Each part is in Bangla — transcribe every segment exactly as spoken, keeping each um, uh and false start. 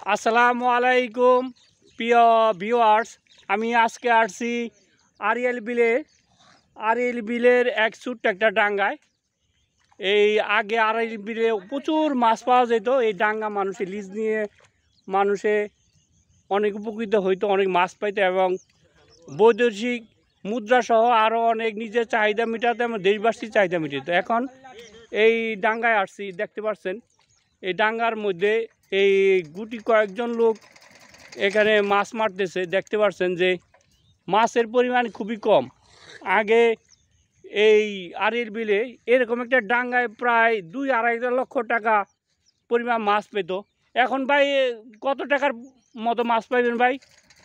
আসসালামু আলাইকুম প্রিয় ভিউয়ার্স, আমি আজকে আসছি আরিয়াল বিলে আরিয়াল বিলের এক ছোট্ট একটা ডাঙ্গায়। এই আগে আরিয়াল বিলে প্রচুর মাছ পাওয়া যেত। এই ডাঙ্গা মানুষে লিজ নিয়ে মানুষে অনেক উপকৃত হইতো, অনেক মাছ পাইতো এবং বৈদেশিক মুদ্রাসহ আরও অনেক নিজের চাহিদা মেটাতে এবং দেশবাসীর চাহিদা মেটাতো। এখন এই ডাঙ্গায় আসছি, দেখতে পাচ্ছেন এই ডাঙ্গার মধ্যে এই গুটি কয়েকজন লোক এখানে মাছ মারতেছে। দেখতে পাচ্ছেন যে মাছের পরিমাণ খুবই কম। আগে এই আরিয়াল বিলে এরকম একটা ডাঙ্গায় প্রায় দুই আড়াই লক্ষ টাকা পরিমাণ মাছ পেত। এখন ভাই কত টাকার মতো মাছ পাইবেন ভাই?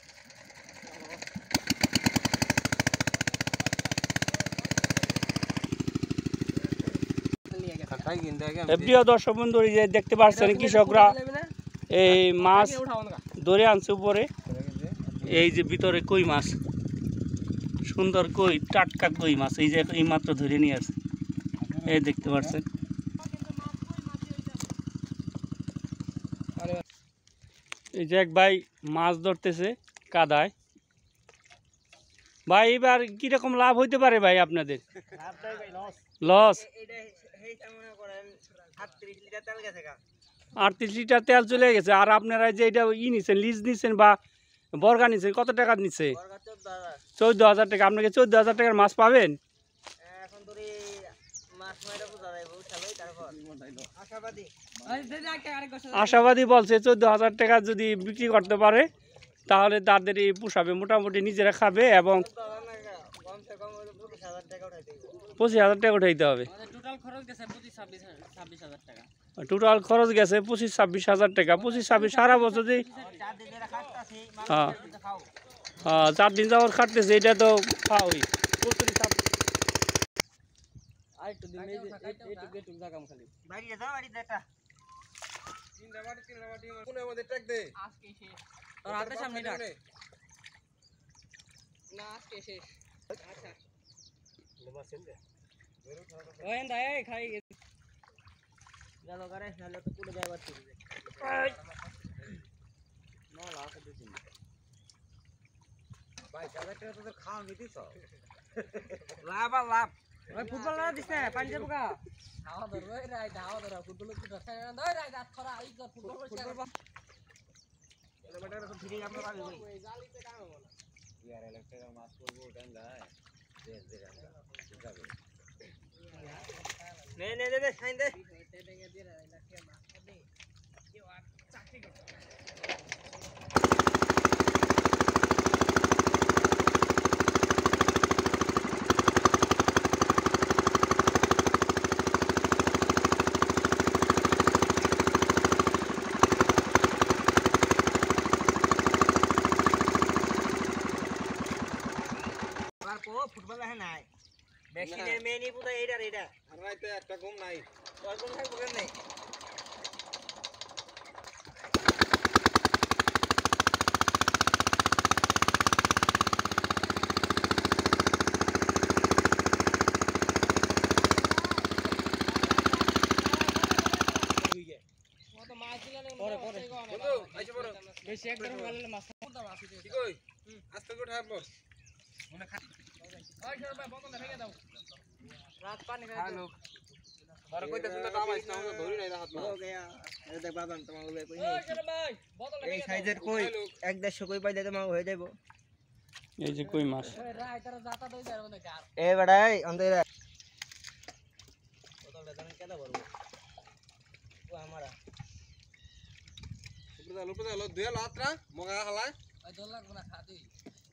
প্রিয় দর্শক বন্ধু, যে দেখতে পাচ্ছেন কৃষকরা এই মাছ ধরে আনছে উপরে। এই যে ভিতরে কই মাছ, সুন্দর কই, টাটকা কই মাছ, এই যে এই মাত্র ধরে নিয়ে আসছে। এই দেখতে পাচ্ছেন এই যে এক ভাই মাছ ধরতেছে কাদায়। ভাই এবার কিরকম লাভ হইতে পারে ভাই আপনাদের? লস আটত্রিশ লিটার তেল চলে গেছে। আর আপনারা যে এটা ই নিচ্ছেন, লিজ নিচ্ছেন বা বর্গা নিচ্ছেন, কত টাকা নিচ্ছে? চোদ্দ হাজার টাকা। আপনাকে চোদ্দ হাজার টাকার মাছ পাবেন? আশাবাদী বলছে চোদ্দ হাজার টাকা যদি বিক্রি করতে পারে তাহলে তাদের এই পোষাবে, মোটামুটি নিজেরা খাবে এবং পঁচিশ হাজার টাকা উঠাইতে হবে। টোটাল খরচ গেছে পঁচিশ ছাব্বিশ হাজার টাকা। পঁচিশ ছাব্বিশ সারা বছর যে হ্যাঁ হ্যাঁ চার দিন যাওয়ার খাটতেছে, এটা তো পাওই লাভ আর লাভ। ফুটবল না দিস না, পানি যাবো গা। ধাওয়া ধর ওই রাই, ধাওয়া ধর ফুটবল কি ধরছে না। দই রাই দাঁত খরা আই কর ফুটবল ফুটবল। এলে বেটা তো ফিরে আমরা পাবি ভাই। জালিতে কাম হবে না। ইয়ার ইলেকট্রিক মাছ করবো ডাঙ্গায়। দেশ দে ডাঙ্গা। যাবে। নে নে দে দে খাই দে। টেটেঙ্গে দিয়ে রাখি মাছ দে। কেউ আর চাকরি করতে। ফুটবল আছে নাই মেশিনের মেনি পুরো এইটা এইটা আর রাইতে একটা ঘুম নাই তোর ঘুম থাকবো কেন নাই মত মাছ দিলে না পরে পরে বন্ধু আইছো বড় বেশি একদম গেলে মাছ কোনটা মাছ দিতে ঠিক কই আস্তে করে উঠাবো মনে খা ওই সর ভাই বোতলটা ফেলে দাও রাত পানি ফেলে দাও আর কইতে সুন্দর দাম আইছ না আমরা ধরি নাই রাত না ও গয়া এ দেখ বাবান তোমাকে কই নাই ওই সর ভাই বোতলটা এই সাইজের কই এক দেড়শো কই পাইলে তোমাকে হয়ে যাবে। এই যে কই মাছ ওই রাই তারা জাতা দই যাবে না গার এ বড়াই অন্ধের বোতলটা জানেন কেদা ভরবো ও আমারা উপরে দাও উপরে দাও দুই লাত্রা মগা হালায় ওই দল লাগব না খা তুই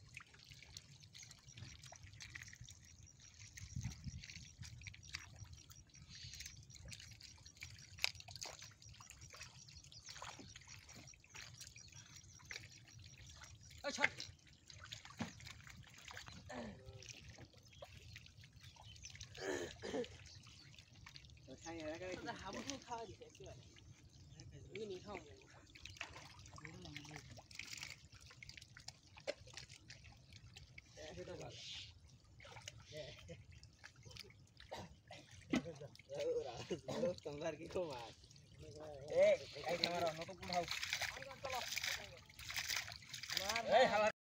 ওই ছট তো খাই এরা করে হাবু খাওয়া দিছে কি ভাই এই নি খাও এটা ভালো তোমরা কি কো মাছ এই এই ক্যামেরা নতুন কোন হাউ